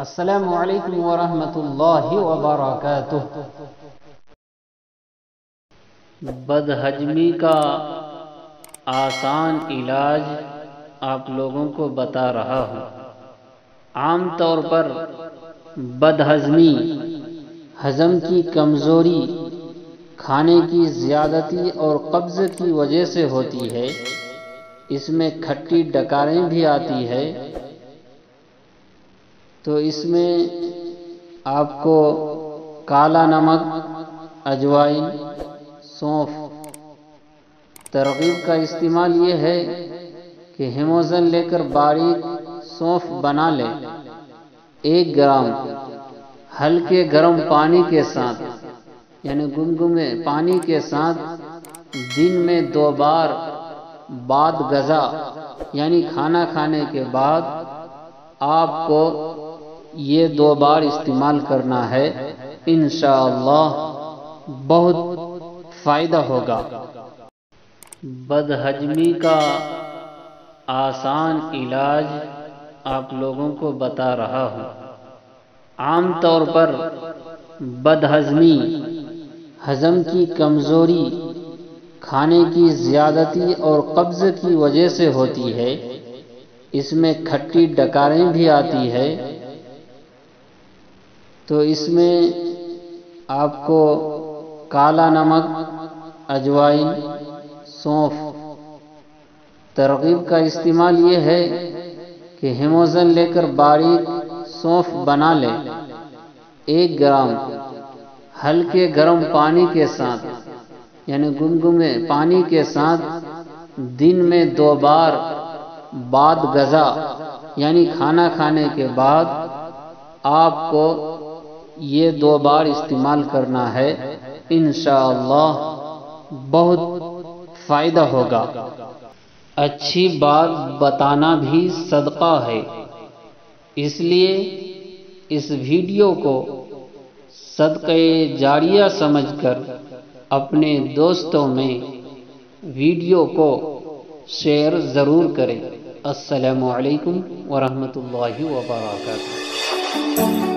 السلام علیکم ورحمۃ اللہ وبرکاتہ۔ بدہضمی کا آسان علاج آپ لوگوں کو بتا رہا ہوں۔ عام طور پر بدہضمی ہضم کی کمزوری، کھانے کی زیادتی اور قبض کی وجہ سے ہوتی ہے۔ اس میں کھٹی ڈکاریں بھی آتی ہے، تو اس میں آپ کو کالا نمک، اجوائن، سونف، ترغیب کا استعمال یہ ہے کہ ہیموزن لے کر باریک سونف بنا لیں۔ 1 گرام ہلکے گرم پانی کے ساتھ، یعنی گنگنے پانی کے ساتھ دن میں 2 بار بعد غذا یعنی کھانا کھانے کے بعد آپ کو یہ 2 بار استعمال کرنا ہے۔ انشاءاللہ بہت فائدہ ہوگا۔ بدہضمی کا آسان علاج آپ لوگوں کو بتا رہا ہوں۔ عام طور پر بدہضمی ہضم کی کمزوری، کھانے کی زیادتی اور قبض کی وجہ سے ہوتی ہے۔ اس میں کھٹی ڈکاریں بھی آتی ہے، تو اس میں آپ کو کالا نمک، اجوائن، سونف، ترغیب کا استعمال یہ ہے کہ ہیموزن لے کر باریک سونف بنا لیں۔ 1 گرام ہلکے گرم پانی کے ساتھ، یعنی گنگنے پانی کے ساتھ دن میں 2 بار بعد غذا یعنی کھانا کھانے کے بعد آپ کو یہ 2 بار استعمال کرنا ہے۔ انشاءاللہ بہت فائدہ ہوگا۔ اچھی بات بتانا بھی صدقہ ہے، اس لیے اس ویڈیو کو صدقہ جاریہ سمجھ کر اپنے دوستوں میں ویڈیو کو شیئر ضرور کریں۔ السلام علیکم ورحمۃ اللہ وبرکاتہ۔